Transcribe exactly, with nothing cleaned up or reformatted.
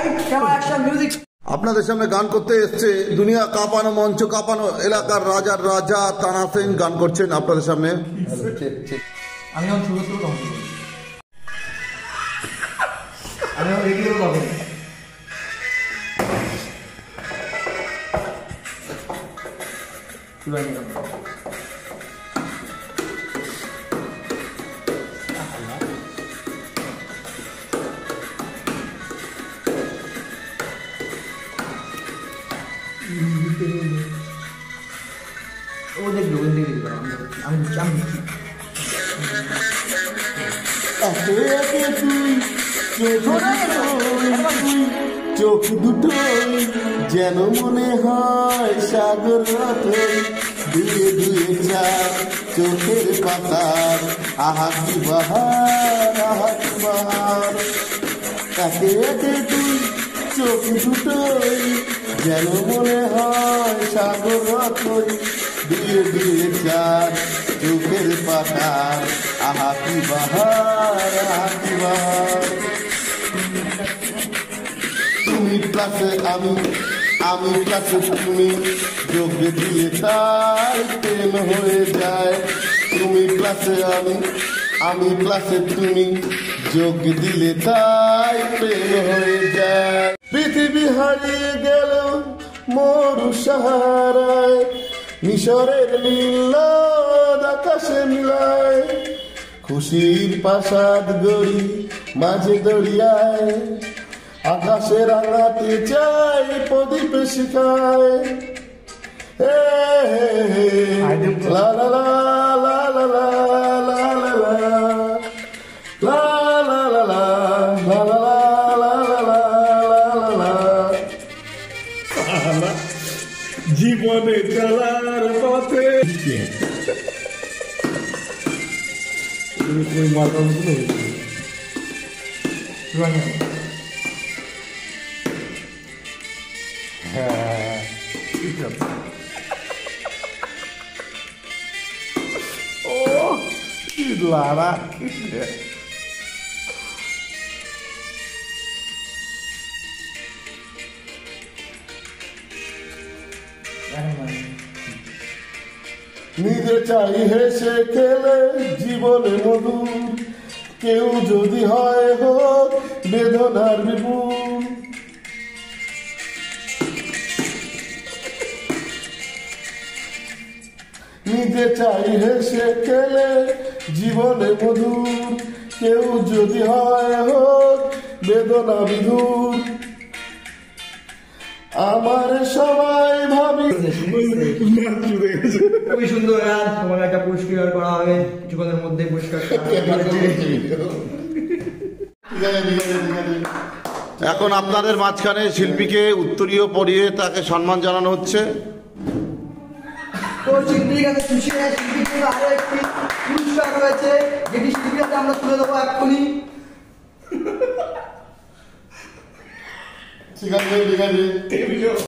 আপনাদের সামনে গান করতে এসছে দুনিয়া কাঁপানো মঞ্চ কাঁপানো এলাকার রাজার রাজা তানা সিং গান করছেন আপনাদের সামনে। আমি ও দেখবো আমি আমি চোখ দুটো যেন মনে হয় সাগর দুয়ে দুয়ে চার চোখের পাতার আহা কি বাহার আহা কি বাহার একে একে দুই চোখ দুটোই যেন মনে হয় সাগর দুয়ে দুয়ে চার চোখের পাতার আহা কি বাহার আহা কি বাহার তুমি প্লাসে আমি আমি প্লাসে তুমি যোগ দিয়ে তাই প্রেম হয়ে যায় তুমি প্লাসে আমি আমি প্লাসে তুমি যোগ দিলে তাই প্রেম হয়ে যায় পৃথিবী হারিয়ে গেল মরু সাহারায় মিশরের নীল আকাশে মিলায় খুশির প্রাসাদ গড়ি মাঝে দরিয়ায় আকাশে রাঙাতে চাই প্রদীপ শিখায় লা লা লা লা লা লা লা লা লা লা লা লা লা জীবনে চলার পথে হ্যাঁ ঠিক আছে ও কি লারা নিজে চাই হেসে খেলে জীবনে মধুর কেউ যদি হয় হোক বেদনার বিপুল নিজে চাই হেসে খেলে জীবনে মধুর কেউ যদি হয় হোক বেদনা বিধুর আমার সবাই ভাবি খুবই সুন্দর গান তোমার একটা পুরস্কার করা হবে কিছুক্ষণের মধ্যে পুরস্কার এখন আপনাদের মাঝখানে শিল্পীকে উত্তরীয় পরিয়ে তাকে সম্মান জানানো হচ্ছে তো শিল্পীর কাছে খুশি হয়ে শিল্পীকে আরো একটি পুরস্কার রয়েছে যেটি শিল্পীর কাছে আমরা তুলে দেবো এক্ষুনি ঠিক আছে ঠিক আছে